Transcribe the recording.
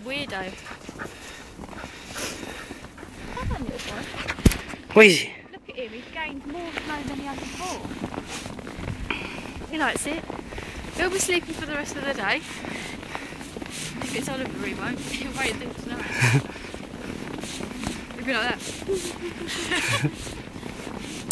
weirdo. Come on, little boy. Where is he? Look at him, he's gained more snow than he had before. He likes it. He'll be sleeping for the rest of the day. If it's Oliver, he won't. He'll wait until tonight. He'll be like that.